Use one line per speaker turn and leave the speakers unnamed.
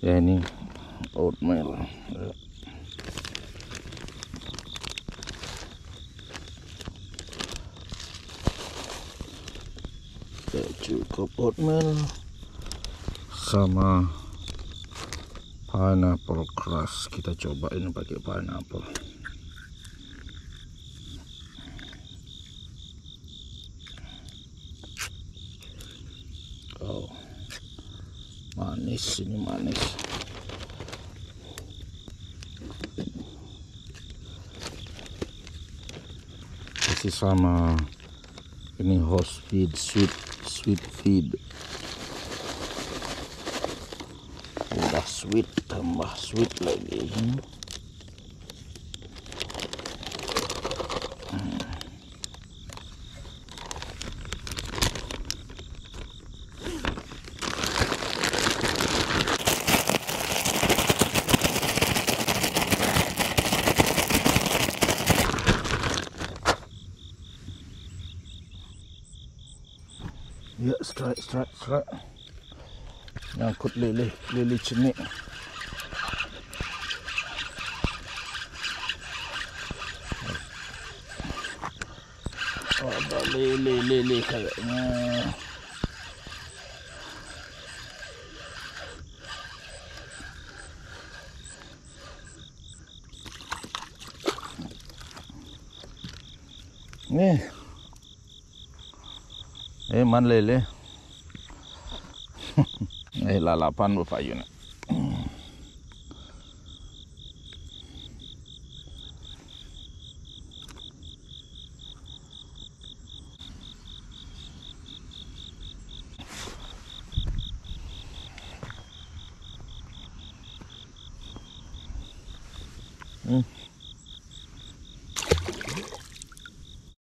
Ya ini oatmeal. Ya, cukup oatmeal sama pineapple crust. Kita cobain pakai pineapple. Oh, manis, ini manis. Masih sama ini host feed, sweet feed. Udah sweet, tambah sweet lagi. Ya, strike. Nyangkut lele cenik. Ada lele kayaknya. Nih. Man lele. Lalapan bapak yun.